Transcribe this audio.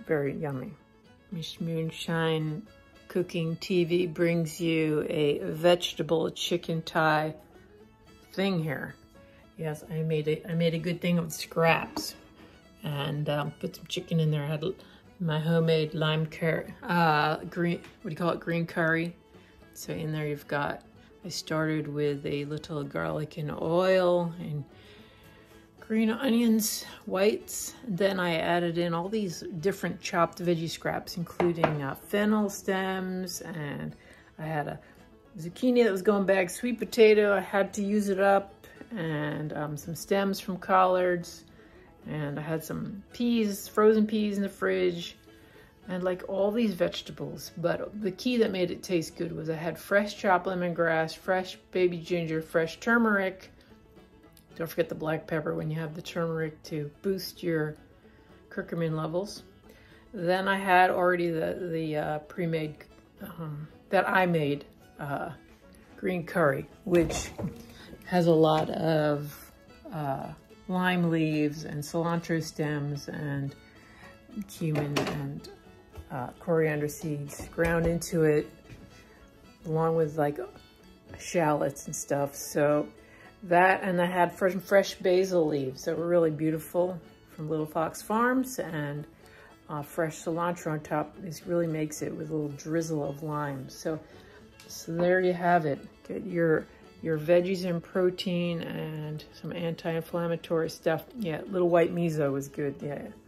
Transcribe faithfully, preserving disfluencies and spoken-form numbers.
very yummy. Moonshine Cooking T V brings you a vegetable chicken thai thing here. Yes, I made a, I made a good thing of scraps and um, put some chicken in there. I had my homemade lime curry, uh, green, what do you call it, green curry. So in there you've got, I started with a little garlic and oil and green onions, whites. And then I added in all these different chopped veggie scraps, including uh, fennel stems, and I had a zucchini that was going bad, sweet potato, I had to use it up, and um, some stems from collards, and I had some peas, frozen peas in the fridge, and like all these vegetables. But the key that made it taste good was I had fresh chopped lemongrass, fresh baby ginger, fresh turmeric. Don't forget the black pepper when you have the turmeric to boost your curcumin levels. Then I had already the, the uh, pre-made, um, that I made, uh, green curry, which has a lot of uh, lime leaves and cilantro stems and cumin and uh, coriander seeds ground into it, along with like shallots and stuff. So that, and I had fresh, fresh basil leaves that were really beautiful from Little Fox Farms, and uh, fresh cilantro on top. This really makes it with a little drizzle of lime. So, so there you have it. Get your your veggies and protein and some anti-inflammatory stuff. Yeah, little white miso was good. Yeah.